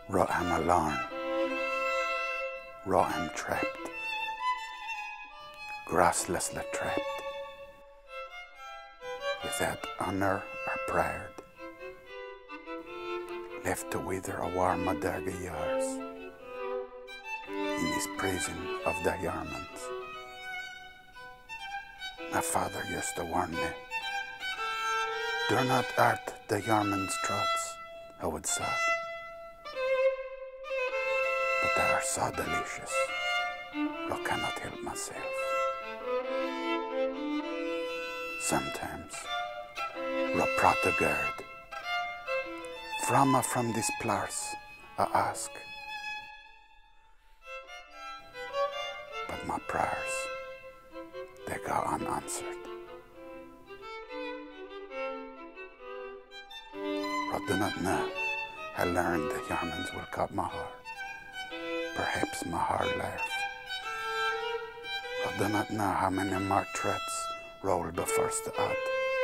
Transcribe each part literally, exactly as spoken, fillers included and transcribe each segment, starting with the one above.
Ra am alarm, Ra am trapped, grasslessly trapped, without honour or pride, left to wither a warm daga years in his prison of diamonds. My father used to warn me, do not hurt the yarman's trots, I would say. But they are so delicious, I cannot help myself. Sometimes, I protégard, from from this place, I ask, but my prayers, they go unanswered. I do not know how long the yarmans will cut my hair. Perhaps my hair laughs. I do not know how many more threats roll before the earth.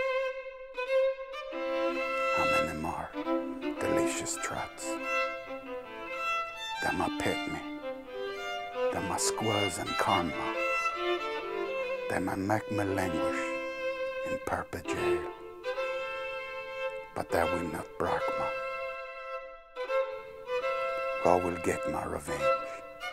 How many more delicious threats. They might pet me. They might squeeze and calm me. They might make me languish in purple jail. But they will not break me. I will get my revenge.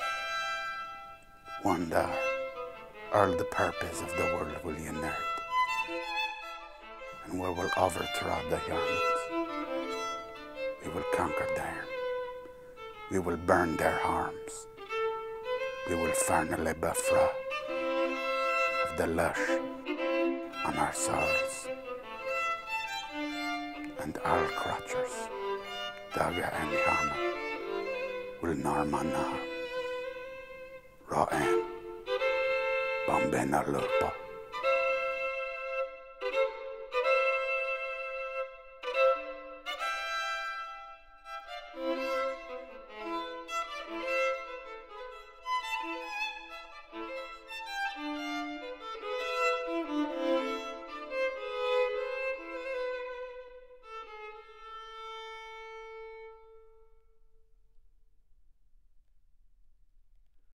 One day, all the purpose of the world will unite, and we will overthrow the humans. We will conquer them. We will burn their harms. We will finally be free of the lush on our souls. And all creatures, Daga and Yaman, will Norman now. Ra am Bambino Lupo.